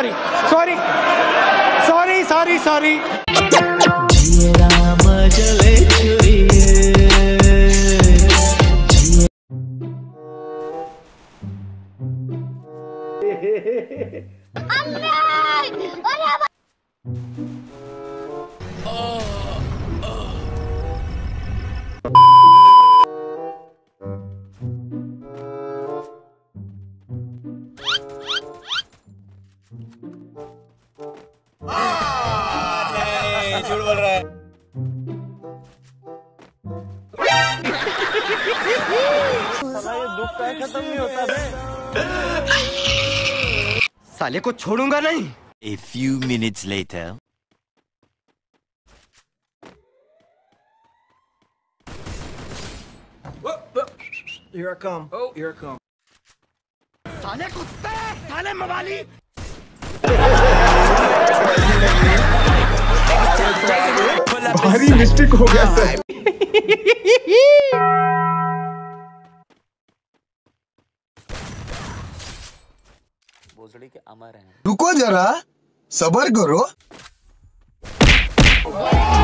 Sorry sorry sorry sorry sorry. झूठ बोल रहा है। साला ये दुख का खत्म नहीं होता बे। साले को छोड़ूंगा नहीं। A few minutes later. Here I come. Oh, here I come. साले कुत्ते, साले मवाली। भारी मिस्टेक हो गया सर। भोसड़ी के अमर हैं। रुको जरा, सब्र करो।